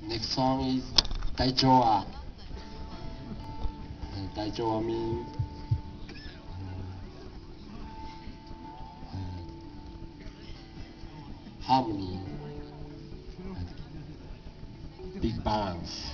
Next song is Daijoa. Daijoa means harmony, big balance.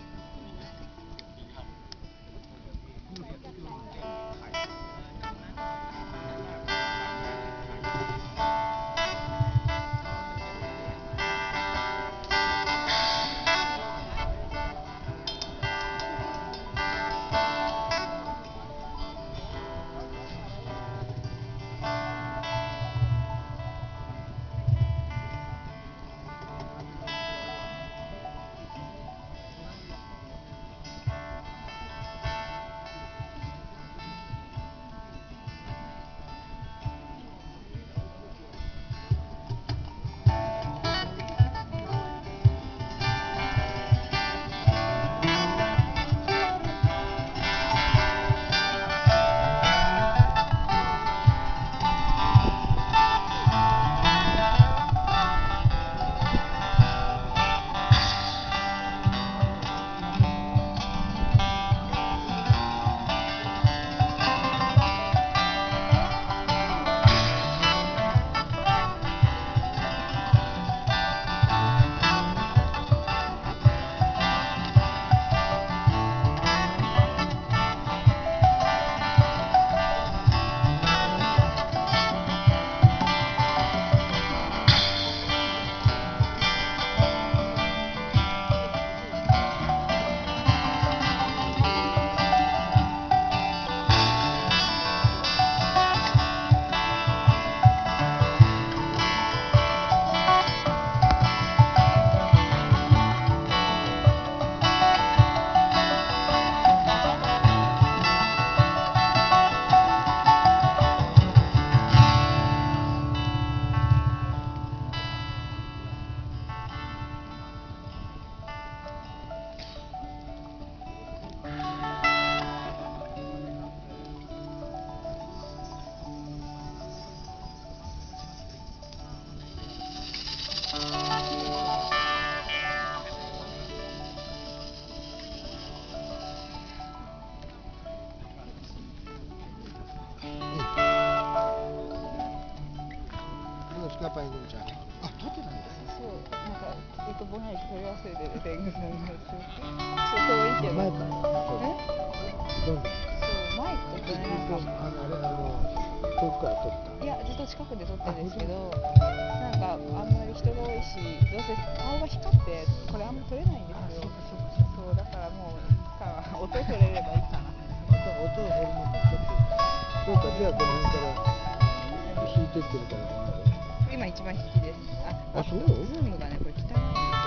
Siapa yang bicara? Ah, itu nanti. そう、なんか、ぼんやり取り忘れてる天狗さんがそういけど。 前から。どんどん。 そう、前とかね、 遠くから撮った。 いや、ずっと近くで撮ってるんですけど、なんかあんまり人が多いし、どうせ顔が光ってこれあんま撮れないんですよ。そう、だからもう音取れればいいかな。 音を俺も撮って。そうか、じゃあこの辺から弾いてってるから。 今一番引きです。 あ、そう？ ズームがね、これ汚いんですよ、映像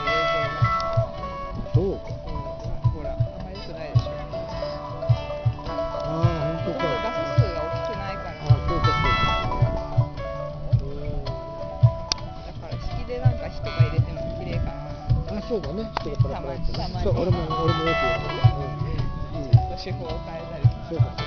が。 そうか。 ほら、あんまり良くないでしょ。 ああ、本当か。 画素数が大きくないから。 あ、そうかそうか。 だから引きでなんか火とか入れても綺麗かな。 あ、そうだね。人がパラパラってね。 たまに。 そう、俺もよくやる。 ちょっと手法を変えたり。 そうか。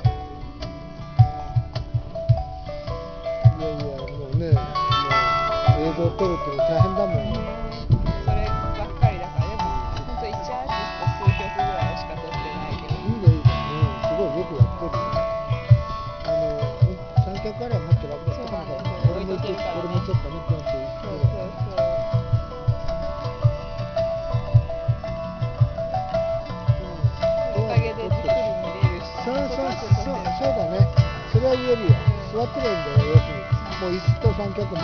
いやいや、もうね。映像を撮るって大変だもん。 そればっかりだから、でも本当1アーティスト数曲ぐらいしか撮ってないけど。 いいね、いいね。すごいよくやってるよ。三脚あればもっと楽だったから。俺もちょっとね、ピョンって。 そう。おかげでじっくり見れるし。 そうだね。それは言えるよ。座ってるんだよ、要するに。もう椅子と三脚持って。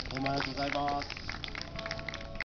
ありがとうございます。